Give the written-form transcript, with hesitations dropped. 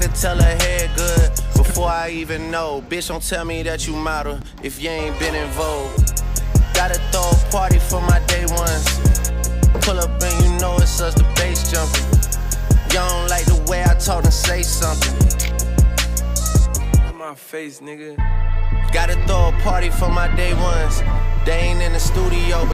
could tell her head good before I even know. Bitch, don't tell me that you model if you ain't been in vogue. Gotta throw a party for my day ones. Pull up and you know it's us, the bass jumping. Y'all don't like the way I talk and say something. In my face, nigga. Gotta throw a party for my day ones. They ain't in the studio.